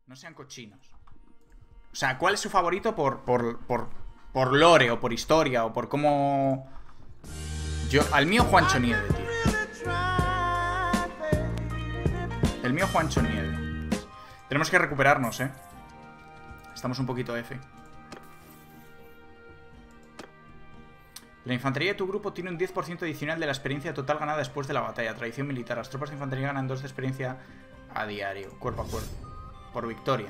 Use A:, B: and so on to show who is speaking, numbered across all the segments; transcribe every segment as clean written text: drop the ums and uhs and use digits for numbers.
A: No sean cochinos. O sea, ¿cuál es su favorito por lore o por historia o por cómo... Al mío Juancho Nieve, tío. El mío Juancho Nieve. Tenemos que recuperarnos, Estamos un poquito F. La infantería de tu grupo tiene un 10% adicional de la experiencia total ganada después de la batalla. Tradición militar. Las tropas de infantería ganan 2 de experiencia a diario, cuerpo a cuerpo. Por victoria.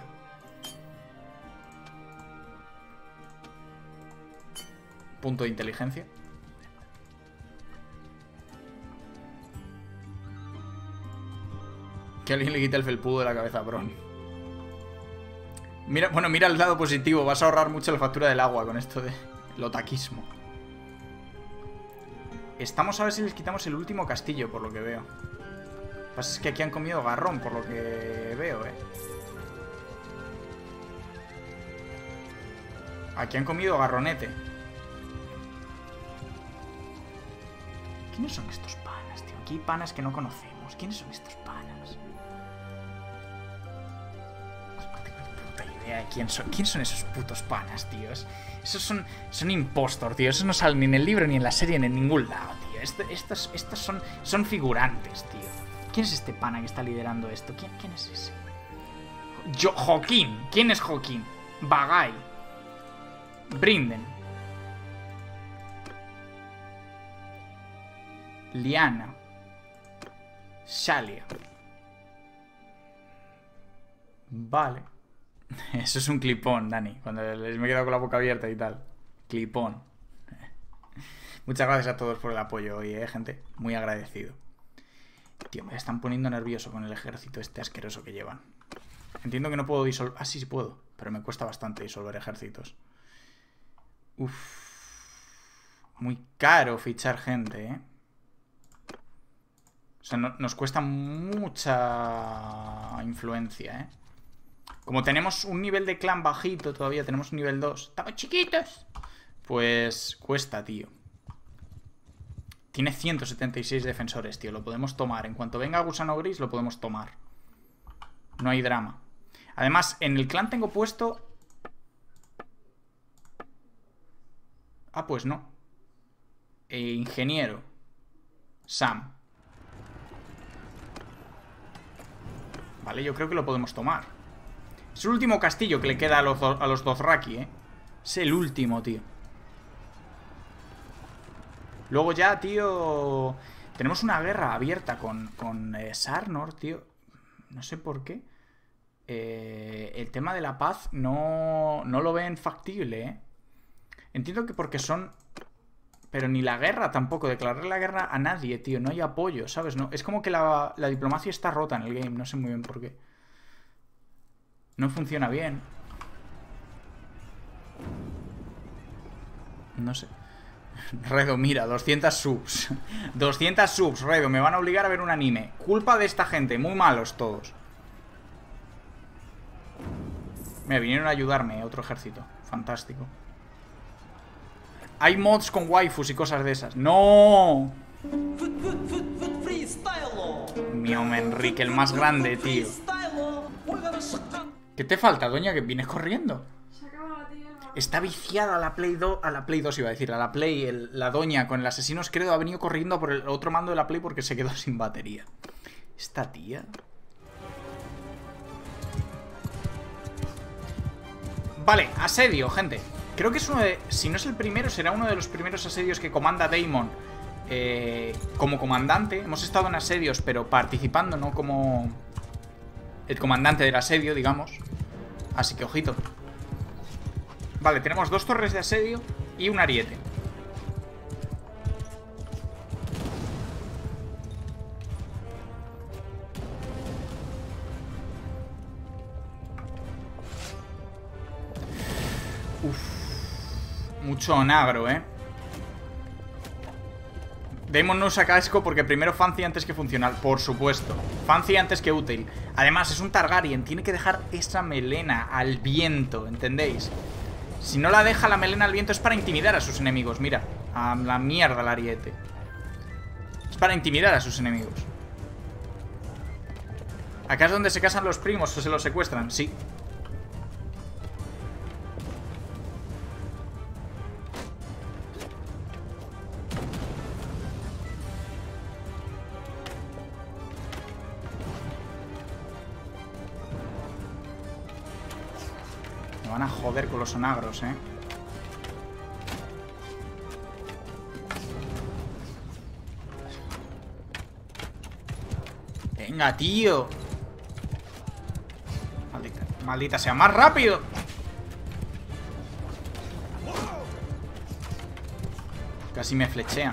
A: Punto de inteligencia. Que alguien le quite el felpudo de la cabeza a Bron. Mira, bueno, mira el lado positivo. Vas a ahorrar mucho la factura del agua con esto de lotaquismo. Estamos a ver si les quitamos el último castillo, por lo que veo. Lo que pasa es que aquí han comido garrón, por lo que veo, Aquí han comido garronete. ¿Quiénes son estos panas, tío? Aquí hay panas que no conocemos. ¿Quiénes son estos panas? No tengo ni puta idea de quién son esos putos panas, tíos. Esos son impostor, tío. Esos no salen ni en el libro, ni en la serie, ni en ningún lado, tío. Estos son figurantes, tío. ¿Quién es este pana que está liderando esto? ¿Quién es ese? Joaquín. ¿Quién es Joaquín? Bagay. Brinden. Liana. Shalia. Vale. Eso es un clipón, Dani. Cuando les me he quedado con la boca abierta y tal. Clipón. Muchas gracias a todos por el apoyo hoy, gente. Muy agradecido. Tío, me están poniendo nervioso con el ejército este asqueroso que llevan. Entiendo que no puedo disolver... Ah, sí puedo. Pero me cuesta bastante disolver ejércitos. Uf. Muy caro fichar gente, O sea, nos cuesta mucha influencia, Como tenemos un nivel de clan bajito todavía, tenemos un nivel 2. ¡Estamos chiquitos! Pues cuesta, tío. Tiene 176 defensores, tío. Lo podemos tomar. En cuanto venga Gusano Gris, lo podemos tomar. No hay drama. Además, en el clan tengo puesto... Ah, pues no. Ingeniero. Sam. Vale, yo creo que lo podemos tomar. Es el último castillo que le queda a los Dothraki, Es el último, tío. Luego ya, tío... Tenemos una guerra abierta con Sarnor, tío. No sé por qué. El tema de la paz no lo ven factible, Entiendo que porque son... Pero ni la guerra tampoco. Declarar la guerra a nadie, tío. No hay apoyo, ¿sabes? No, es como que la diplomacia está rota en el game. No sé muy bien por qué. No funciona bien. No sé. Redo, mira, 200 subs. 200 subs, Redo. Me van a obligar a ver un anime. Culpa de esta gente. Muy malos todos. Me vinieron a ayudarme, otro ejército. Fantástico. Hay mods con waifus y cosas de esas. ¡No! Mi hombre Enrique, el más grande, tío. ¿Qué te falta, doña? Que vienes corriendo. Está viciada a la Play 2. A la Play 2 iba a decir. A la Play, la doña con el Asesinos Credo ha venido corriendo por el otro mando de la Play porque se quedó sin batería. Esta tía. Vale, asedio, gente. Creo que es uno de... Si no es el primero, será uno de los primeros asedios que comanda Daemon como comandante. Hemos estado en asedios, pero participando, no como el comandante del asedio, digamos. Así que ojito. Vale, tenemos 2 torres de asedio y un ariete. Mucho onagro, Daemon no usa casco porque primero fancy antes que funcional. Por supuesto. Fancy antes que útil. Además, es un Targaryen. Tiene que dejar esa melena al viento, ¿entendéis? Si no la deja la melena al viento es para intimidar a sus enemigos. Mira, a la mierda el ariete. Es para intimidar a sus enemigos. ¿Acá es donde se casan los primos o se los secuestran? Sí. Me van a joder con los onagros, ¿eh? Venga, tío. Maldita sea, más rápido. Casi me flechean.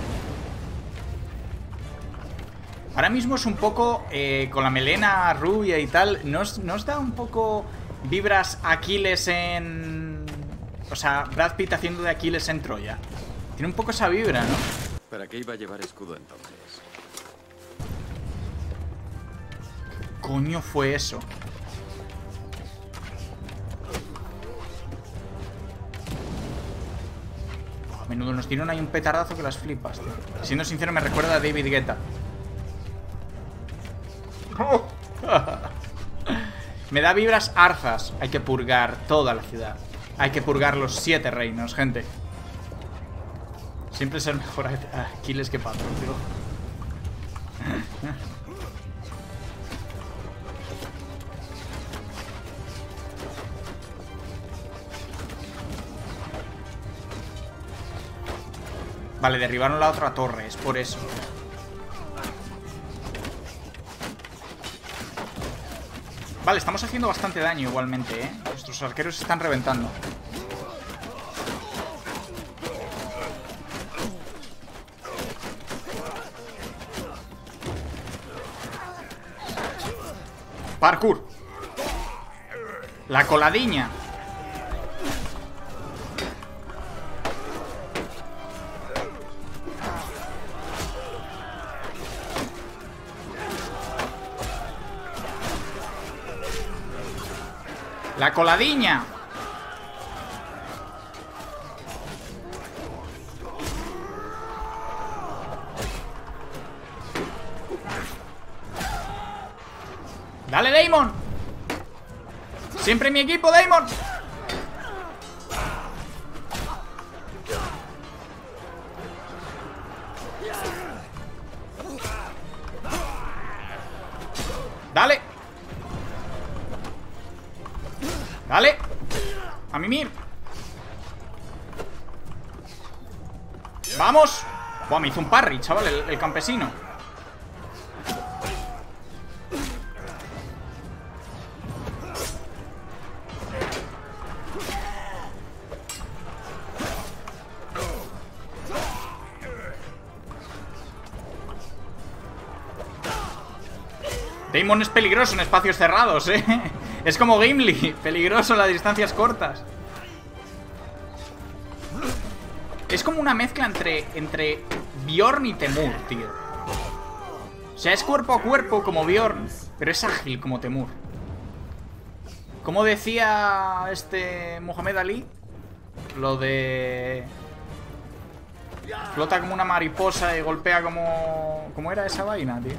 A: Ahora mismo es un poco con la melena rubia y tal. ¿Nos da un poco vibras Aquiles en... O sea, Brad Pitt haciendo de Aquiles en Troya? Tiene un poco esa vibra, ¿no?
B: ¿Para qué iba a llevar escudo entonces?
A: ¿Qué coño fue eso? A menudo nos tiran ahí un petardazo que las flipas, tío. Siendo sincero, me recuerda a David Guetta. Me da vibras Arzas. Hay que purgar toda la ciudad. Hay que purgar los 7 reinos, gente. Siempre ser mejor Aquiles que Patrón, tío. Vale, derribaron la otra torre, es por eso. Vale, estamos haciendo bastante daño igualmente, ¿eh? Nuestros arqueros se están reventando. Parkour. La coladiña. La coladiña. Dale, Daemon. Siempre mi equipo, Daemon. Dale. Dale. A mimir. Vamos. Buah, me hizo un parry, chaval, el campesino. Daemon es peligroso en espacios cerrados, ¿eh? Es como Gimli, peligroso en las distancias cortas. Es como una mezcla entre Bjorn y Temur, tío. O sea, es cuerpo a cuerpo como Bjorn, pero es ágil como Temur. Como decía Muhammad Ali, lo de... Flota como una mariposa y golpea como... ¿Cómo era esa vaina, tío?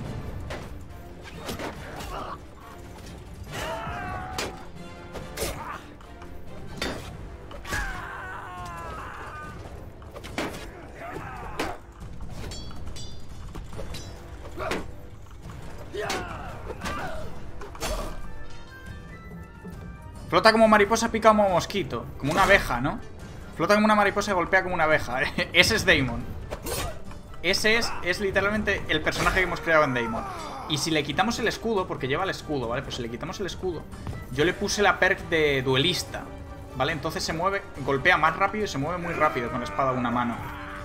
A: Flota como mariposa, pica como mosquito. Como una abeja, ¿no? Flota como una mariposa y golpea como una abeja. Ese es Daemon. Ese es literalmente el personaje que hemos creado en Daemon. Y si le quitamos el escudo, porque lleva el escudo, ¿vale? Pues si le quitamos el escudo, yo le puse la perk de duelista, ¿vale? Entonces se mueve, golpea más rápido y se mueve muy rápido con la espada a una mano.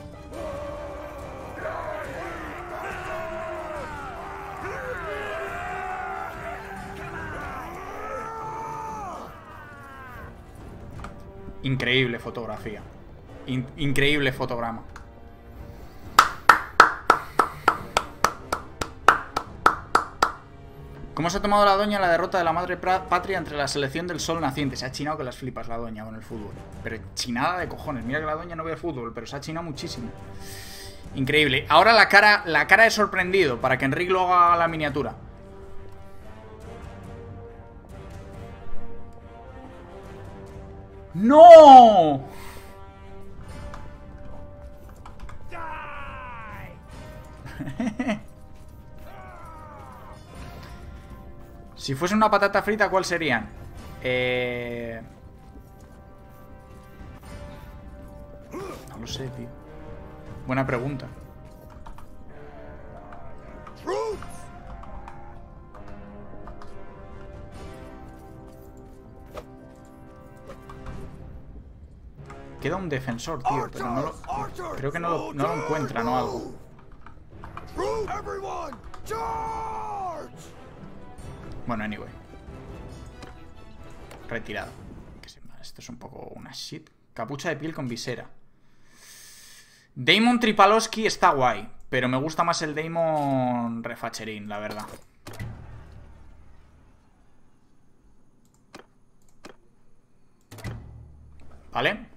A: Increíble fotografía. Increíble fotograma. ¿Cómo se ha tomado la doña la derrota de la madre patria entre la selección del sol naciente? Se ha chinado que las flipas la doña con el fútbol. Pero chinada de cojones. Mira que la doña no ve fútbol, pero se ha chinado muchísimo. Increíble. Ahora la cara de sorprendido para que Enric lo haga la miniatura. ¡No! Si fuese una patata frita, ¿cuál serían? No lo sé, tío. Buena pregunta. Queda un defensor, tío, pero no lo... Creo que no lo encuentran o algo. Bueno, anyway. Retirado. Esto es un poco una shit. Capucha de piel con visera. Damon Tripalowski está guay, pero me gusta más el Damon Refacherín, la verdad. ¿Vale?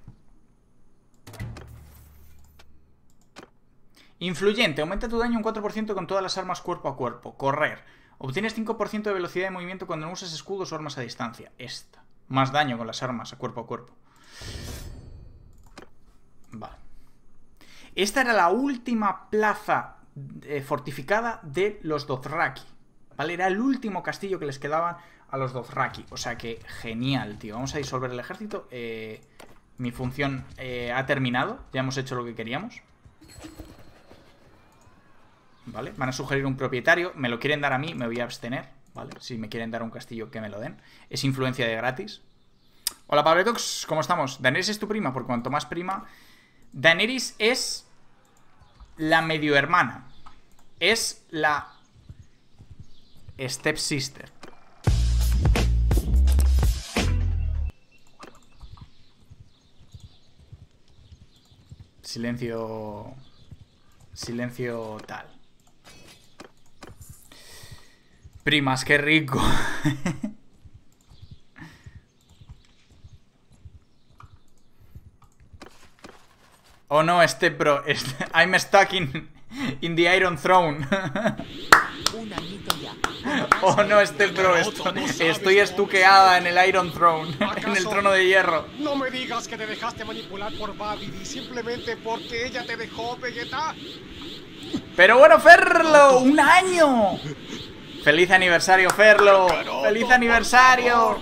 A: Influyente. Aumenta tu daño un 4% con todas las armas cuerpo a cuerpo. Correr. Obtienes 5% de velocidad de movimiento cuando no usas escudos o armas a distancia. Esta. Más daño con las armas a cuerpo. Vale. Esta era la última plaza fortificada de los Dothraki. ¿Vale? Era el último castillo que les quedaba a los Dothraki. O sea que genial, tío. Vamos a disolver el ejército. Mi función ha terminado. Ya hemos hecho lo que queríamos. ¿Vale? Van a sugerir un propietario. Me lo quieren dar a mí, me voy a abstener. ¿Vale? Si me quieren dar un castillo, que me lo den. Es influencia de gratis. Hola, Pabletox, ¿cómo estamos? Daenerys es tu prima, por cuanto más prima. Daenerys es la medio hermana. Es la stepsister. Silencio. Silencio tal. Primas, qué rico. Oh no, bro. I'm stuck in the Iron Throne.
C: Un añito ya.
A: Oh no, bro. Estoy estuqueada en el Iron Throne. En el trono de hierro.
D: No me digas que te dejaste manipular por Babidi simplemente porque ella te dejó, Vegeta.
A: Pero bueno, Ferlo, ¡un año! ¡Feliz aniversario, Ferlo! ¡Feliz aniversario!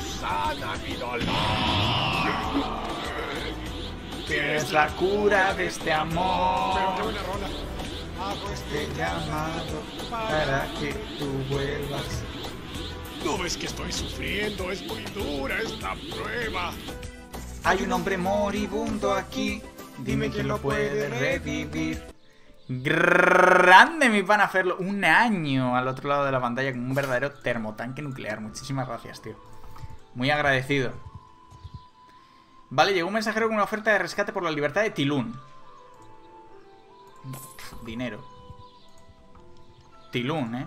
A: Que es la cura de este amor.
D: Hago
A: Este llamado para que tú vuelvas.
D: ¿No ves que estoy sufriendo? Es muy dura esta prueba.
A: Hay un hombre moribundo aquí. Dime quién lo puede revivir. Grande mi pana Ferlo. Un año al otro lado de la pantalla como un verdadero termotanque nuclear. Muchísimas gracias, tío. Muy agradecido. Vale, llegó un mensajero con una oferta de rescate por la libertad de Tilún. Dinero. Tilún,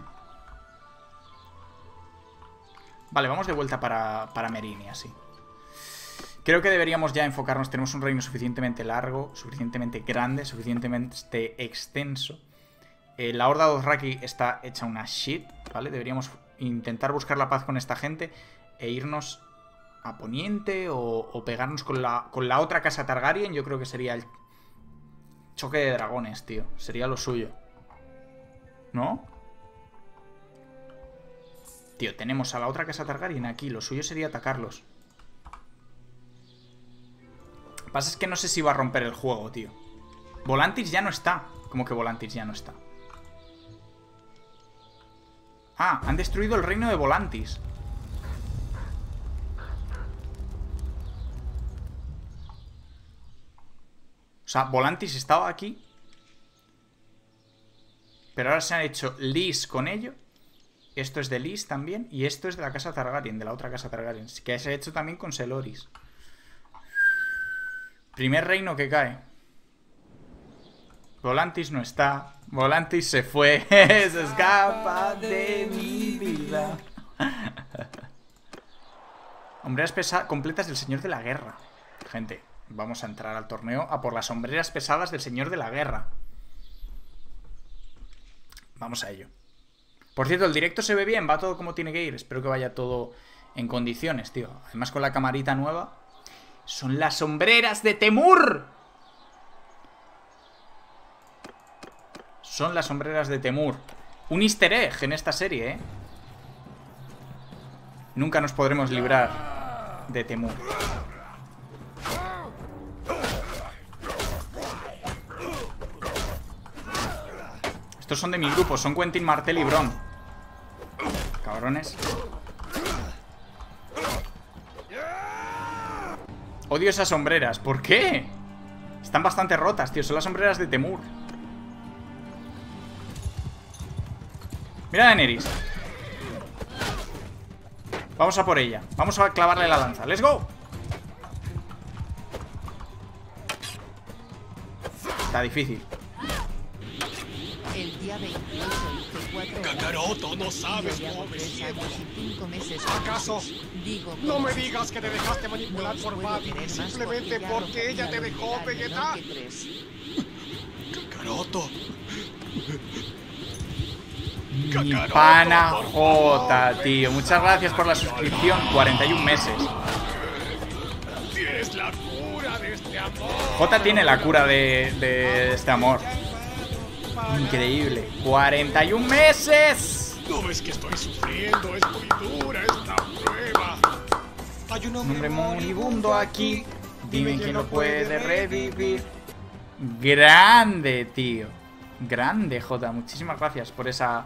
A: Vale, vamos de vuelta para Meereen, así. Creo que deberíamos ya enfocarnos. Tenemos un reino suficientemente largo, suficientemente grande, suficientemente extenso. La horda Dothraki está hecha una shit, ¿vale? Deberíamos intentar buscar la paz con esta gente e irnos a Poniente o pegarnos con la otra casa Targaryen. Yo creo que sería el choque de dragones, tío. Sería lo suyo. ¿No? Tío, tenemos a la otra casa Targaryen aquí. Lo suyo sería atacarlos. Lo que pasa es que no sé si va a romper el juego, tío. Volantis ya no está. ¿Cómo que Volantis ya no está? Ah, han destruido el reino de Volantis. O sea, Volantis estaba aquí. Pero ahora se han hecho Lys con ello. Esto es de Lys también. Y esto es de la casa Targaryen, de la otra casa Targaryen. Que se ha hecho también con Seloris. Primer reino que cae. Volantis no está. Volantis se fue. Se escapa de mi vida. Hombreras completas del Señor de la Guerra. Gente, vamos a entrar al torneo a por las hombreras pesadas del Señor de la Guerra. Vamos a ello. Por cierto, el directo se ve bien. Va todo como tiene que ir. Espero que vaya todo en condiciones, tío. Además con la camarita nueva. Son las sombreras de Temur. Son las sombreras de Temur. Un easter egg en esta serie, ¿eh? Nunca nos podremos librar de Temur. Estos son de mi grupo, son Quentin, Martel y Bron. Cabrones. Odio esas sombreras, ¿por qué? Están bastante rotas, tío, son las sombreras de Temur. Mira a Daenerys. Vamos a por ella. Vamos a clavarle la lanza. ¡Let's go! Está difícil.
C: El día 28 hice 4 horas.
D: Kakaroto, no sabes
C: Yo
D: cómo
C: llevo
D: me
C: 3
D: siento.
C: años y 5 meses.
D: ¿Acaso?
C: Digo,
D: No
C: ¿cómo
D: me
C: se
D: digas que te dejaste manipular por Babi simplemente porque ella te dejó, Vegeta. Kakaroto.
A: Mi pana J, tío. Muchas gracias por la suscripción. 41 meses.
D: Tienes la cura de este amor.
A: J tiene la cura de este amor. Increíble. 41 meses.
D: No ves que estoy sufriendo, es muy dura esta prueba. Hay un
A: Un hombre moribundo aquí. Dime quién lo puede revivir. Grande, tío. Grande, J. Muchísimas gracias por esa...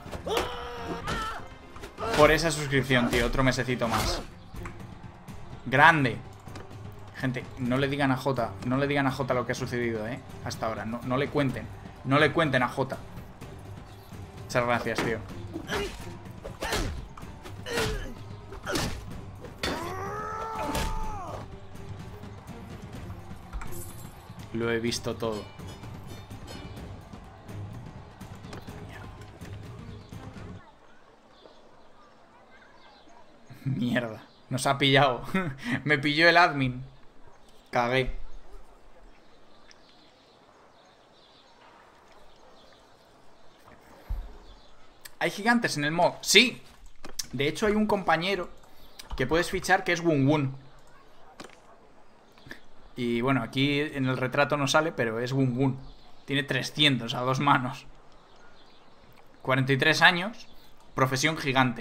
A: Por esa suscripción, tío. Otro mesecito más. Grande. Gente, no le digan a J. No le digan a J lo que ha sucedido, hasta ahora. No le cuenten. No le cuenten a J. Muchas gracias, tío. Lo he visto todo. Mierda. Nos ha pillado. Me pilló el admin. Cagué. ¿Hay gigantes en el mod? Sí. De hecho hay un compañero que puedes fichar que es Wun Wun. Y bueno, aquí en el retrato no sale, pero es Wun Wun. Tiene 300 a 2 manos. 43 años. Profesión gigante.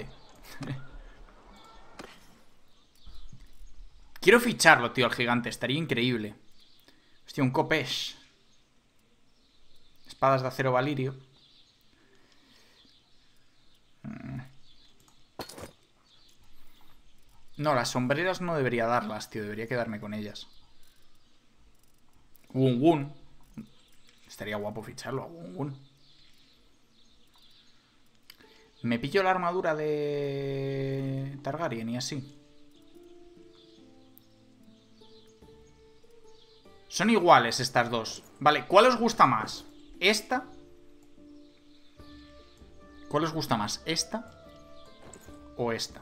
A: Quiero ficharlo, tío, al gigante. Estaría increíble. Hostia, un Kopesh. Espadas de acero valirio. No, las sombreras no debería darlas, tío. Debería quedarme con ellas. Wun Wun. Estaría guapo ficharlo a Wun Wun. Me pillo la armadura de Targaryen y así. Son iguales estas dos. Vale, ¿cuál os gusta más? ¿Esta? ¿Cuál os gusta más? ¿Esta? ¿O esta?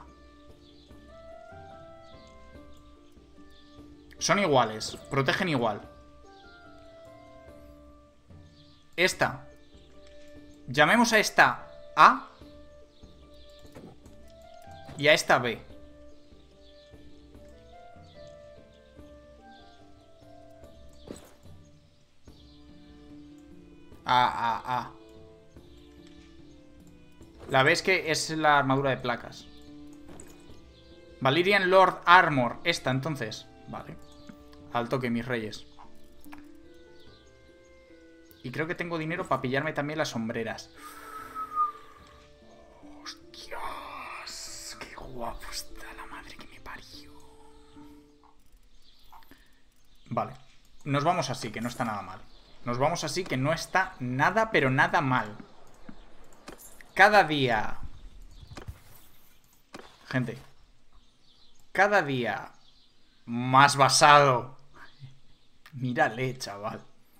A: Son iguales. Protegen igual. Esta. Llamemos a esta A. Y a esta B. A. La B es que es la armadura de placas. Valyrian Lord Armor. Esta, entonces. Vale. Al toque, mis reyes. Y creo que tengo dinero para pillarme también las sombreras. Hostias. Qué guapo está la madre que me parió. Vale. Nos vamos así, que no está nada mal. Nos vamos así, que no está nada, pero nada mal. Cada día... Gente. Cada día... Más basado. Mírale, chaval.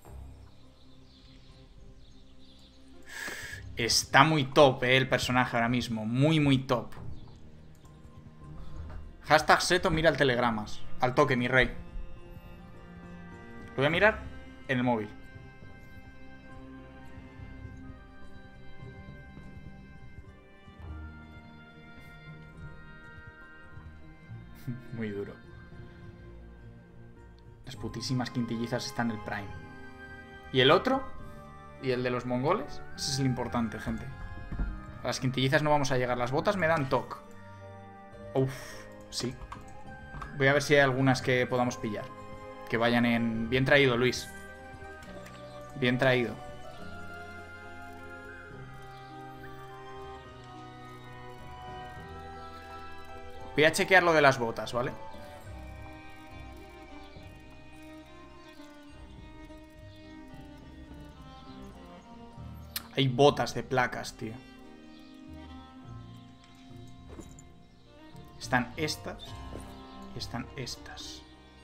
A: Está muy top, el personaje ahora mismo. Muy, muy top. Hashtag Seto mira el telegramas. Al toque, mi rey. Lo voy a mirar en el móvil. Muy duro. Las putísimas quintillizas están en el Prime. ¿Y el otro? ¿Y el de los mongoles? Ese es el importante, gente. A las quintillizas no vamos a llegar. Las botas me dan toque. Uf, sí. Voy a ver si hay algunas que podamos pillar. Que vayan en... Bien traído, Luis. Bien traído. Voy a chequear lo de las botas, ¿vale? Hay botas de placas, tío. Están estas y están estas.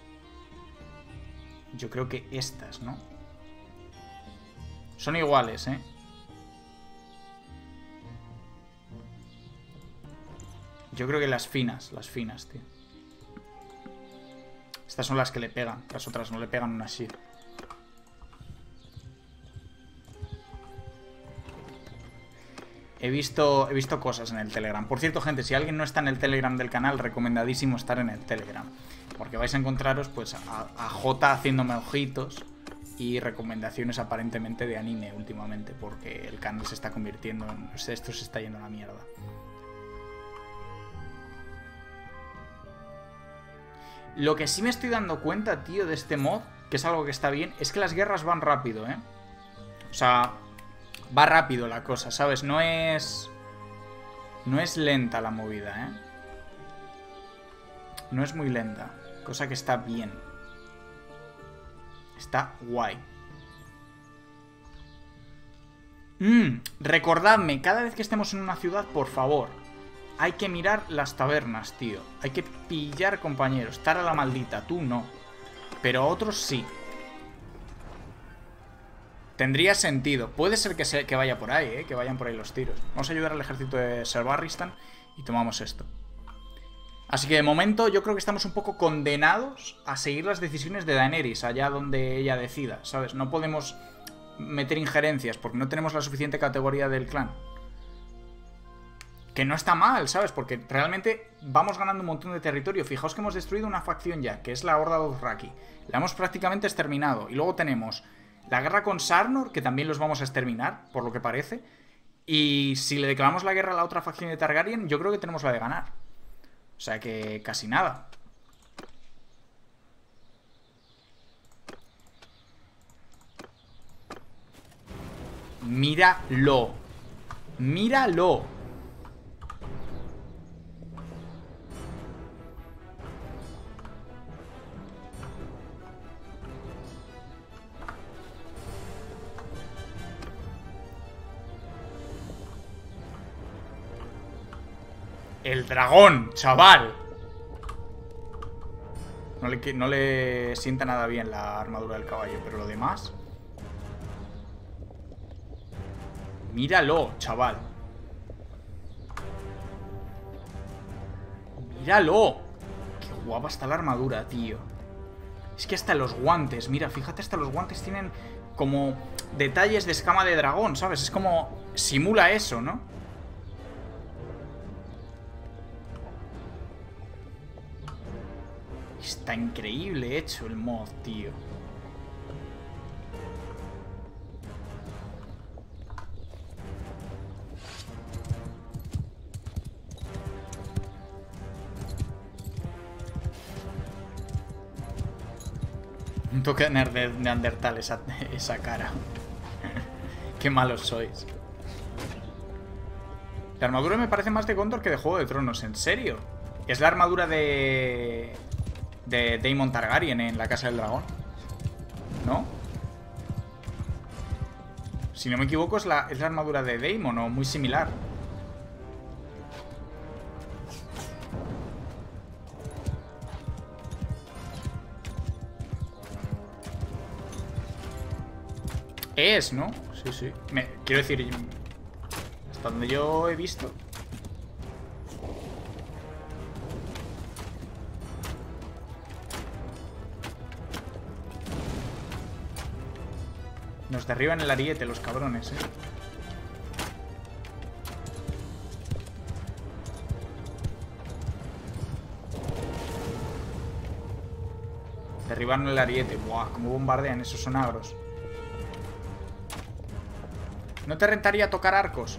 A: Yo creo que estas, ¿no? Son iguales, ¿eh? Yo creo que las finas, tío. Estas son las que le pegan. Las otras no le pegan una así. He visto cosas en el Telegram. Por cierto, gente, si alguien no está en el Telegram del canal, recomendadísimo estar en el Telegram. Porque vais a encontraros, pues, a Jota haciéndome ojitos y recomendaciones aparentemente de anime últimamente. Porque el canal se está convirtiendo en... Esto se está yendo a la mierda. Lo que sí me estoy dando cuenta, tío, de este mod, que es algo que está bien, es que las guerras van rápido, ¿eh? O sea... Va rápido la cosa, ¿sabes? No es lenta la movida, ¿eh? No es muy lenta. Cosa que está bien. Está guay. Recordadme, cada vez que estemos en una ciudad, por favor, hay que mirar las tabernas, tío. Hay que pillar compañeros. Estar a la maldita, tú no. Pero otros sí. Tendría sentido. Puede ser que vaya por ahí, que vayan por ahí los tiros. Vamos a ayudar al ejército de Ser Barristan y tomamos esto. Así que de momento yo creo que estamos un poco condenados a seguir las decisiones de Daenerys, allá donde ella decida, ¿sabes? No podemos meter injerencias porque no tenemos la suficiente categoría del clan. Que no está mal, ¿sabes? Porque realmente vamos ganando un montón de territorio. Fijaos que hemos destruido una facción ya, que es la Horda Dothraki. La hemos prácticamente exterminado. Y luego tenemos... la guerra con Sarnor, que también los vamos a exterminar, por lo que parece. Y si le declaramos la guerra a la otra facción de Targaryen, yo creo que tenemos la de ganar. O sea que casi nada. Míralo. Míralo. El dragón, chaval. No le sienta nada bien la armadura del caballo, pero lo demás... Míralo, chaval. Míralo. Qué guapa está la armadura, tío. Es que hasta los guantes, mira, fíjate, hasta los guantes tienen como detalles de escama de dragón, ¿sabes? Es como... simula eso, ¿no? Está increíble hecho el mod, tío. Un toque de Neandertal esa cara. Qué malos sois. La armadura me parece más de Gondor que de Juego de Tronos. ¿En serio? Es la armadura de Daemon Targaryen en la Casa del Dragón, ¿no? Si no me equivoco es la armadura de Daemon o muy similar. Es, ¿no? Sí, sí. Quiero decir, hasta donde yo he visto... Nos derriban el ariete los cabrones, Derribaron el ariete. Buah, cómo bombardean, esos son agros. ¿No te rentaría tocar arcos?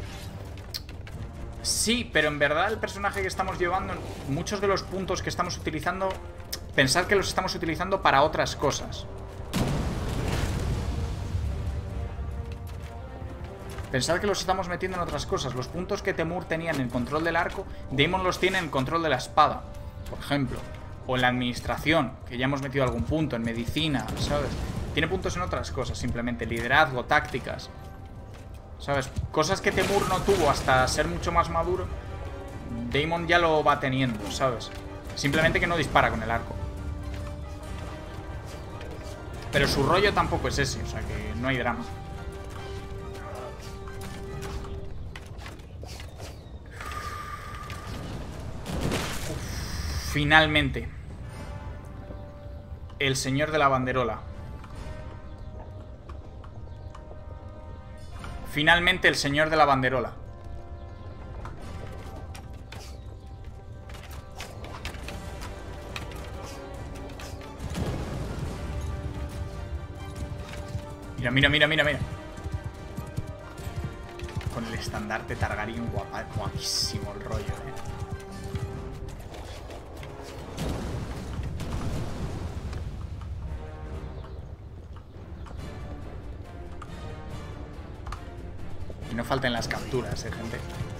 A: Sí, pero en verdad el personaje que estamos llevando, muchos de los puntos que estamos utilizando, pensad que los estamos utilizando para otras cosas. Pensad que los estamos metiendo en otras cosas. Los puntos que Temur tenía en el control del arco, Daemon los tiene en el control de la espada, por ejemplo. O en la administración, que ya hemos metido algún punto, en medicina, ¿sabes? Tiene puntos en otras cosas, simplemente liderazgo, tácticas, ¿sabes? Cosas que Temur no tuvo hasta ser mucho más maduro, Daemon ya lo va teniendo, ¿sabes? Simplemente que no dispara con el arco. Pero su rollo tampoco es ese, o sea que no hay drama. Finalmente, el señor de la banderola. Finalmente el señor de la banderola. Mira, mira, mira, mira, mira. Con el estandarte Targaryen, guapísimo el rollo, Y no falten las capturas, gente.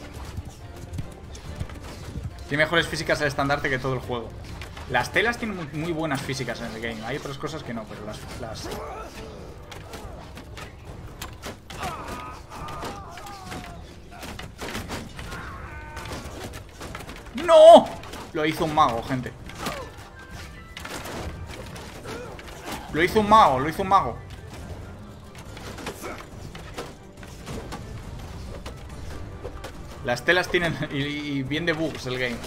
A: Tiene mejores físicas el estandarte que todo el juego. Las telas tienen muy buenas físicas en el game. Hay otras cosas que no, pero las... ¡No! Lo hizo un mago, gente. Lo hizo un mago, lo hizo un mago. Las telas tienen... Y bien de bugs el game.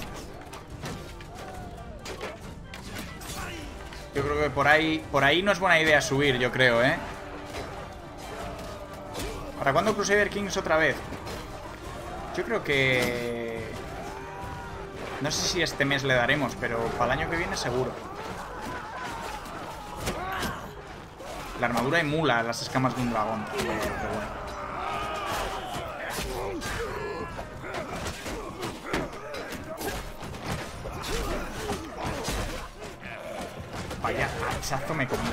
A: Yo creo que por ahí no es buena idea subir, yo creo, ¿eh? ¿Para cuándo Crusader Kings otra vez? Yo creo que... No sé si este mes le daremos, pero para el año que viene seguro. La armadura emula las escamas de un dragón. Pero bueno. Vaya hachazo me comí.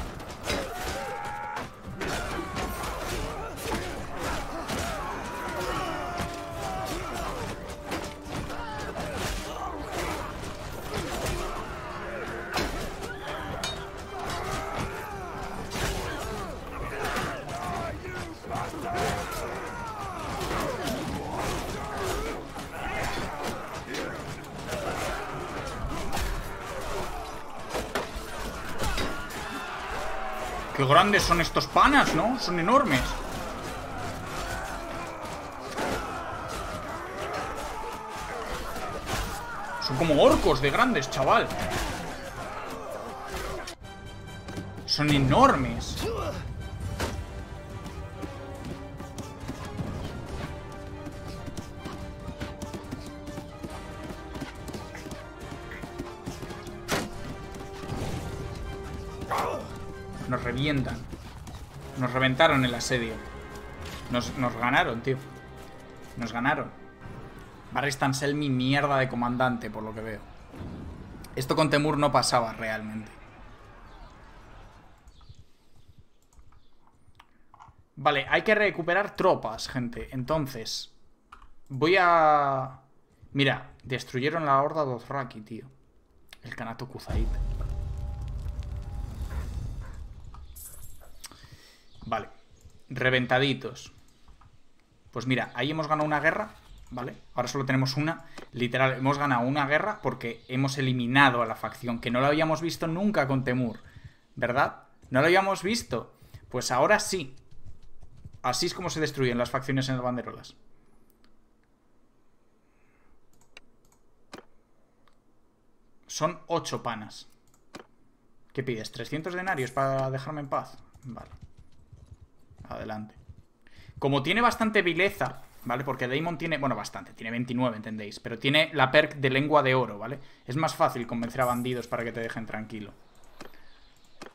A: Qué grandes son estos panas, ¿no? Son enormes. Son como orcos de grandes, chaval. Son enormes. Nos revientan. Nos reventaron el asedio. Nos ganaron, tío. Nos ganaron. Barry Stansel, mi mierda de comandante, por lo que veo. Esto con Temur no pasaba realmente. Vale, hay que recuperar tropas, gente. Entonces, voy a... Mira, destruyeron la horda Dothraki, tío. El Khanato Khuzait. Vale, reventaditos. Pues mira, ahí hemos ganado una guerra, ¿vale? Ahora solo tenemos una. Literal, hemos ganado una guerra porque hemos eliminado a la facción, que no lo habíamos visto nunca con Temur, ¿verdad? No lo habíamos visto. Pues ahora sí. Así es como se destruyen las facciones en el Banderolas. Son 8 panas. ¿Qué pides? ¿300 denarios para dejarme en paz? Vale. Adelante. Como tiene bastante vileza, ¿vale? Porque Daemon tiene... Bueno, bastante. Tiene 29, ¿entendéis? Pero tiene la perk de lengua de oro, ¿vale? Es más fácil convencer a bandidos para que te dejen tranquilo.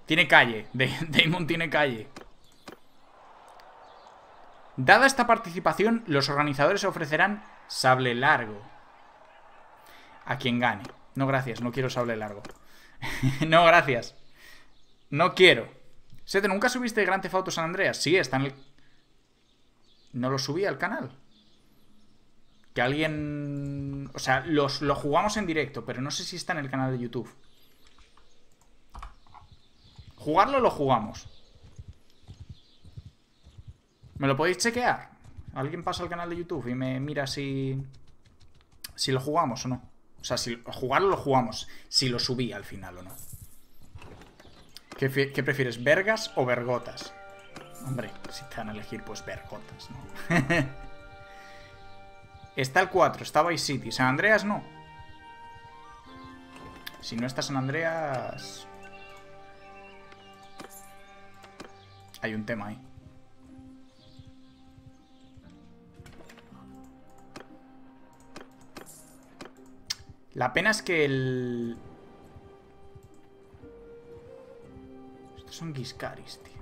A: Tiene calle. Daemon tiene calle. Dada esta participación, los organizadores ofrecerán sable largo a quien gane. No, gracias, no quiero sable largo. No, gracias. No quiero. Sete, ¿nunca subiste Grand Theft Auto San Andreas? Sí, está en el... No lo subí al canal. Que alguien... O sea, lo jugamos en directo, pero no sé si está en el canal de YouTube. Jugarlo lo jugamos. ¿Me lo podéis chequear? Alguien pasa al canal de YouTube y me mira si lo jugamos o no. O sea, si jugarlo lo jugamos. Si lo subí al final o no. ¿Qué prefieres? ¿Vergas o vergotas? Hombre, si te van a elegir, pues vergotas, ¿no? Está el 4, está Vice City. San Andreas no. Si no está San Andreas... Hay un tema ahí. La pena es que el... Estos son Giscaris, tío.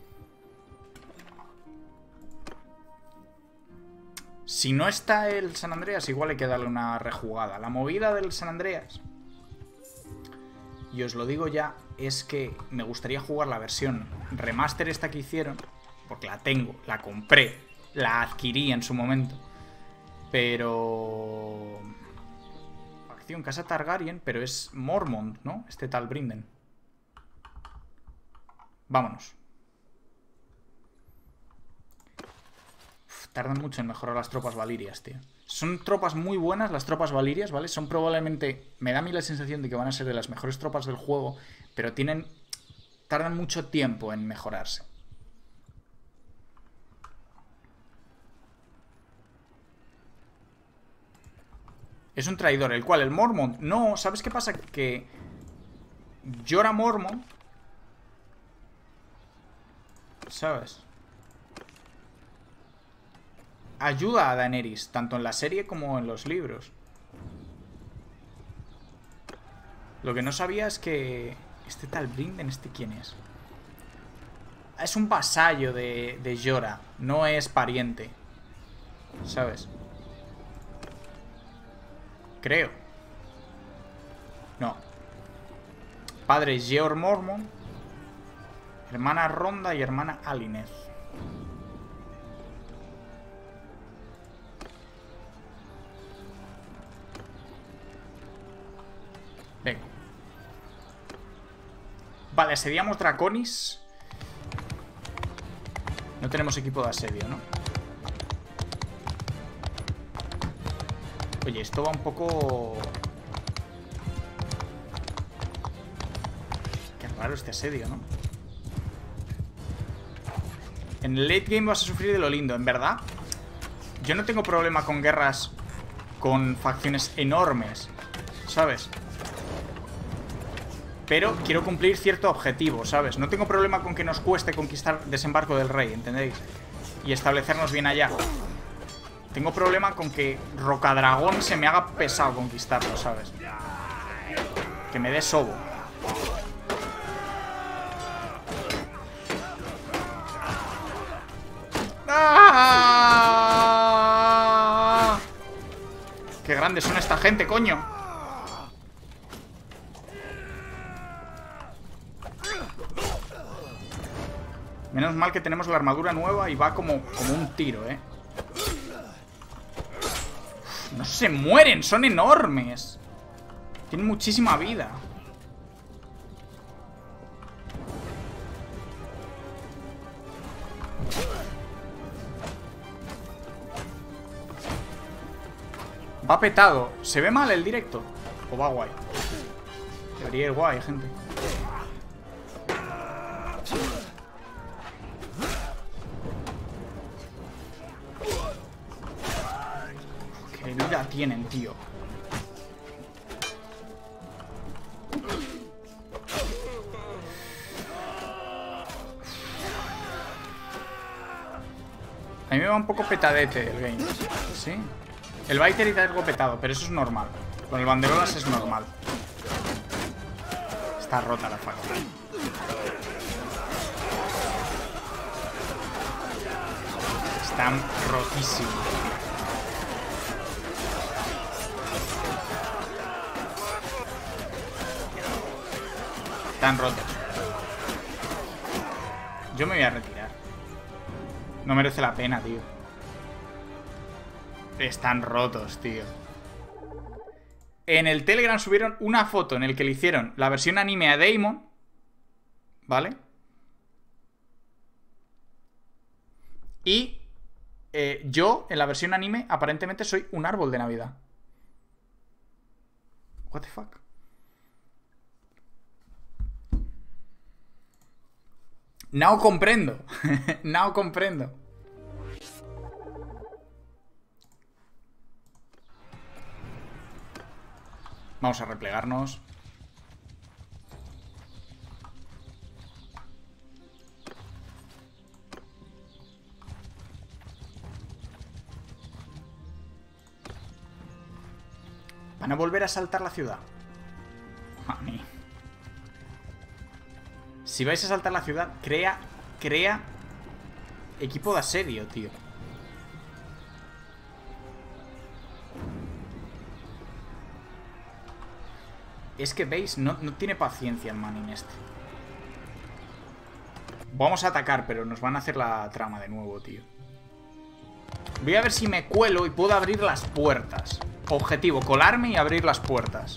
A: Si no está el San Andreas, igual hay que darle una rejugada. La movida del San Andreas, y os lo digo ya, es que me gustaría jugar la versión remaster esta que hicieron, porque la tengo, la compré, la adquirí en su momento. Pero... Facción Casa Targaryen, pero es Mormont, ¿no? Este tal Brinden. Vámonos. Tardan mucho en mejorar las tropas valirias, tío. Son tropas muy buenas las tropas valirias, ¿vale? Son probablemente... Me da a mí la sensación de que van a ser de las mejores tropas del juego, pero tardan mucho tiempo en mejorarse. Es un traidor, el cual el Mormont... No, ¿sabes qué pasa? Que Jorah Mormont, ¿sabes? Ayuda a Daenerys, tanto en la serie como en los libros. Lo que no sabía es que... Este tal Brinden, ¿este quién es? Es un vasallo de Jorah, no es pariente, ¿sabes? Creo. No. Padre Jeor Mormont, hermana Ronda y hermana Alineth. Venga. Vale, asediamos Draconis. No tenemos equipo de asedio, ¿no? Oye, esto va un poco... Qué raro este asedio, ¿no? En el late game vas a sufrir de lo lindo, en verdad. Yo no tengo problema con guerras con facciones enormes, ¿sabes? Pero quiero cumplir cierto objetivo, ¿sabes? No tengo problema con que nos cueste conquistar Desembarco del Rey, ¿entendéis? Y establecernos bien allá. Tengo problema con que Rocadragón se me haga pesado conquistarlo, ¿sabes? Que me dé sobo. ¡Ah! ¡Qué grandes son esta gente, coño! Menos mal que tenemos la armadura nueva y va como un tiro, ¿eh? No se mueren, son enormes. Tienen muchísima vida. Va petado. ¿Se ve mal el directo? ¿O va guay? Debería ir guay, gente. Qué vida tienen, tío. A mí me va un poco petadete el game. ¿Sí? El Biter y algo petado, pero eso es normal. Con el banderolas es normal. Está rota la facción. Están rotísimos. Están rotos. Yo me voy a retirar. No merece la pena, tío. Están rotos, tío. En el Telegram subieron una foto en el que le hicieron la versión anime a Daemon. ¿Vale? Y yo, en la versión anime, aparentemente soy un árbol de Navidad. What the fuck? No comprendo. No comprendo. Vamos a replegarnos. ¿Van a volver a asaltar la ciudad? A mí. Si vais a asaltar la ciudad, crea equipo de asedio, tío. Es que, ¿veis? No tiene paciencia el manín este. Vamos a atacar, pero nos van a hacer la trama de nuevo, tío. Voy a ver si me cuelo y puedo abrir las puertas. Objetivo, colarme y abrir las puertas.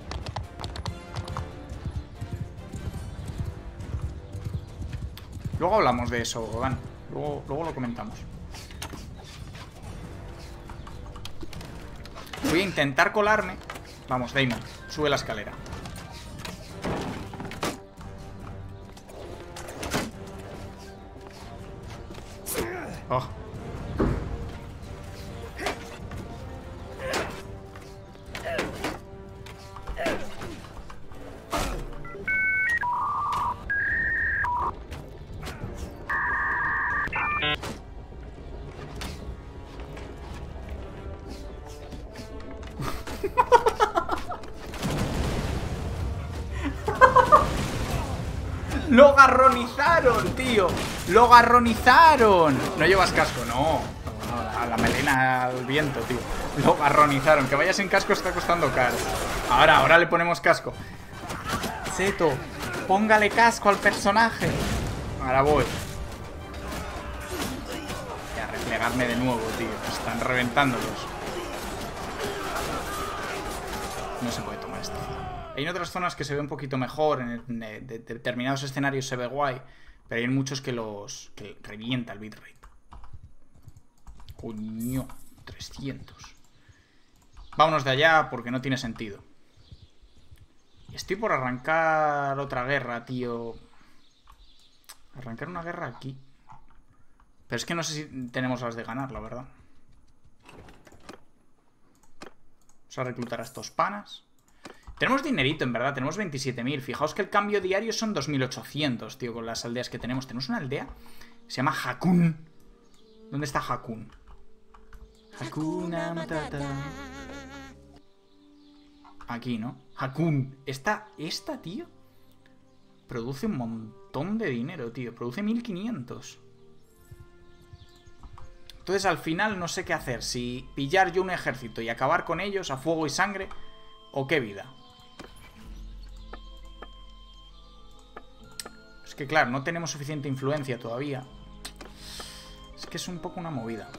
A: Luego hablamos de eso, Gogan. Luego lo comentamos. Voy a intentar colarme. Vamos, Daemon, sube la escalera. Oh. ¡Lo garronizaron, tío! ¡Lo garronizaron! No llevas casco, no. A la melena al viento, tío. Lo garronizaron. Que vayas en casco está costando caro. Ahora le ponemos casco. Seto, póngale casco al personaje. Ahora voy. Voy a replegarme de nuevo, tío. Están reventándolos. No se puede tomar esto. Hay en otras zonas que se ve un poquito mejor. En determinados escenarios se ve guay. Pero hay en muchos que que revienta el bitrate. Coño, 300. Vámonos de allá porque no tiene sentido. Estoy por arrancar otra guerra, tío. Arrancar una guerra aquí. Pero es que no sé si tenemos las de ganar, la verdad. Vamos a reclutar a estos panas. Tenemos dinerito, en verdad. Tenemos 27.000. Fijaos que el cambio diario son 2.800, tío, con las aldeas que tenemos. Tenemos una aldea que se llama Hakun. ¿Dónde está Hakun? Hakuna Matata. Aquí, ¿no? Hakun. Esta, tío, produce un montón de dinero, tío. Produce 1.500. Entonces, al final, no sé qué hacer. Si pillar yo un ejército y acabar con ellos a fuego y sangre, o qué vida. Es que, claro, no tenemos suficiente influencia todavía. Es que es un poco una movida.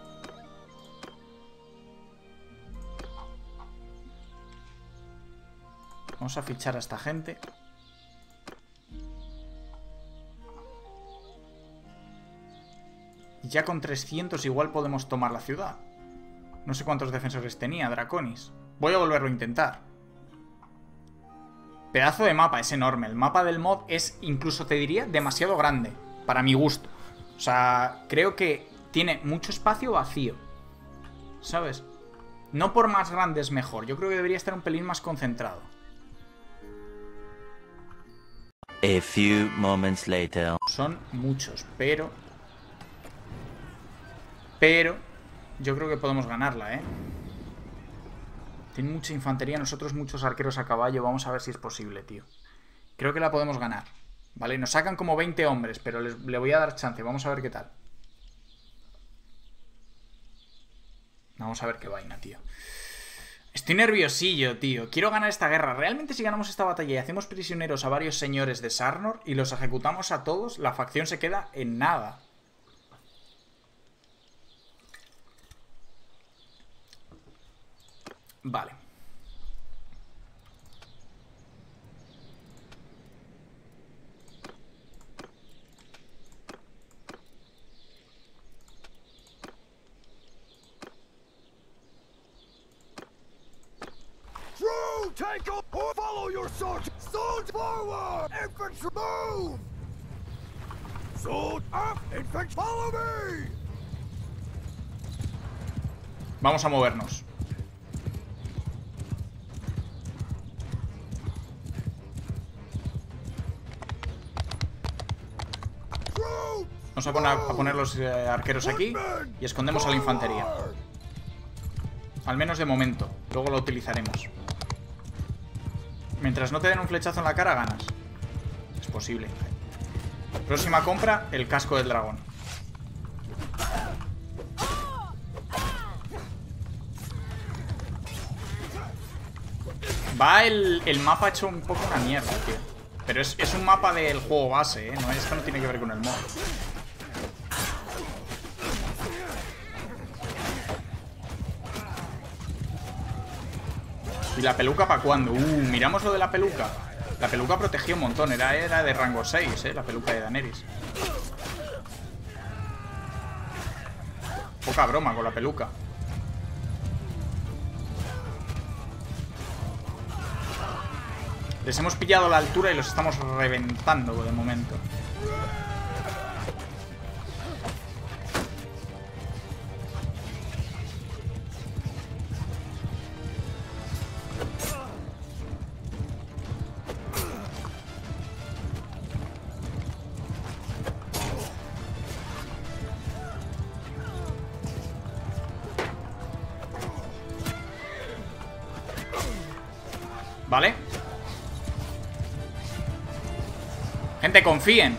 A: Vamos a fichar a esta gente. Y ya con 300 igual podemos tomar la ciudad. No sé cuántos defensores tenía Draconis. Voy a volverlo a intentar. Pedazo de mapa, es enorme. El mapa del mod es, incluso te diría, demasiado grande. Para mi gusto. O sea, creo que tiene mucho espacio vacío. ¿Sabes? No por más grande es mejor. Yo creo que debería estar un pelín más concentrado.
E: A few moments later.
A: Son muchos, pero yo creo que podemos ganarla, ¿eh? Tiene mucha infantería, nosotros muchos arqueros a caballo. Vamos a ver si es posible, tío. Creo que la podemos ganar. Vale, nos sacan como 20 hombres, pero le voy a dar chance. Vamos a ver qué tal. Vamos a ver qué vaina, tío. Estoy nerviosillo, tío. Quiero ganar esta guerra. Realmente si ganamos esta batalla y hacemos prisioneros a varios señores de Sarnor y los ejecutamos a todos, la facción se queda en nada. Vale.
F: Take off or follow your sword. Sword forward! Infantry move! Sword up! Infantry follow me!
A: Vamos a movernos. Vamos a poner los arqueros aquí y escondemos a la infantería. Al menos de momento. Luego lo utilizaremos. Mientras no te den un flechazo en la cara, ganas. Es posible. Próxima compra, el casco del dragón. Va el mapa hecho un poco una mierda, tío. Pero es un mapa del juego base, ¿eh? No, esto no tiene que ver con el mod. ¿Y la peluca para cuándo? Miramos lo de la peluca. La peluca protegía un montón. Era de rango 6, la peluca de Daenerys. Poca broma con la peluca. Les hemos pillado la altura y los estamos reventando de momento. ¿Vale? Gente, confíen.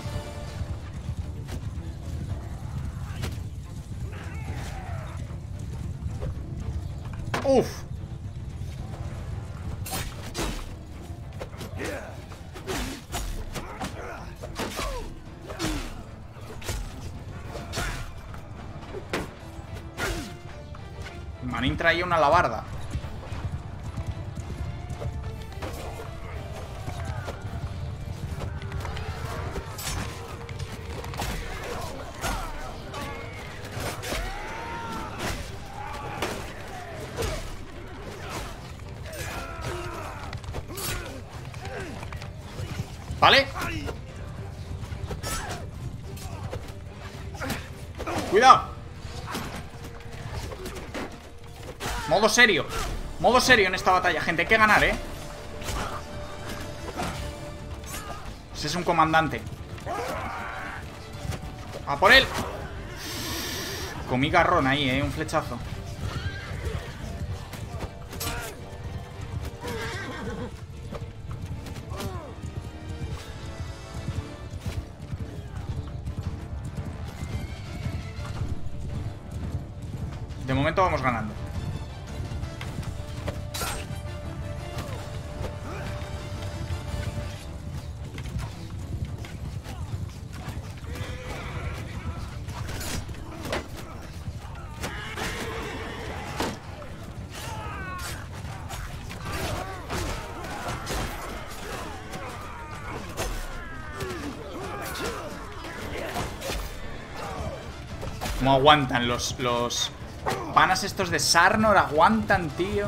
A: Uf. Manín traía una alabarda. ¿Vale? Cuidado. Modo serio. Modo serio en esta batalla, gente. Hay que ganar, ¿eh? Ese es un comandante. ¡A por él! Comí garrón ahí, ¿eh? Un flechazo. De momento vamos ganando. ¿Cómo aguantan los panas estos de Sarnor? Aguantan, tío.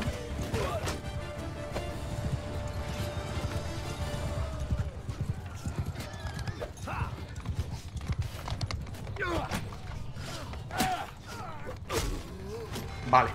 A: Vale.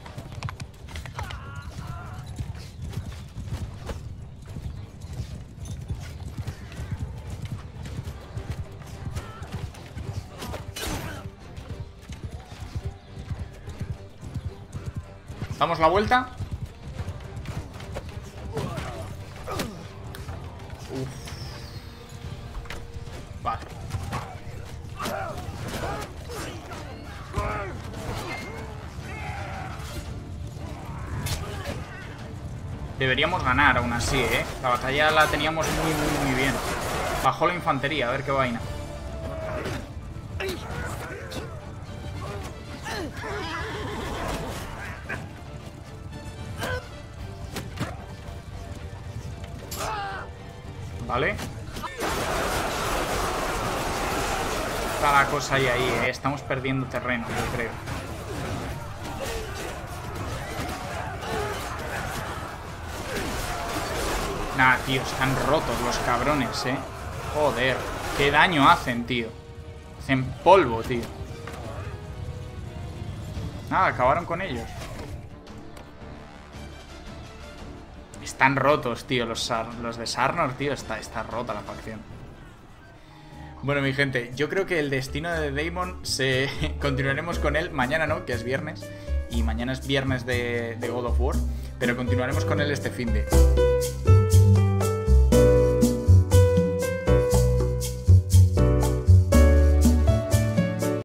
A: Damos la vuelta. Uf. Deberíamos ganar aún así, ¿eh? La batalla la teníamos muy bien. Bajó la infantería, a ver qué vaina. Vale. Está la cosa ahí, ¿eh? Estamos perdiendo terreno, yo creo. Nah, tío, están rotos los cabrones, ¿eh? Joder, qué daño hacen, tío. Hacen polvo, tío. Nada, acabaron con ellos. Están rotos, tío, los de Sarnor, tío. Está rota la facción. Bueno, mi gente, yo creo que el destino de Daemon continuaremos con él mañana, ¿no? Que es viernes. Y mañana es viernes de God of War. Pero continuaremos con él este finde.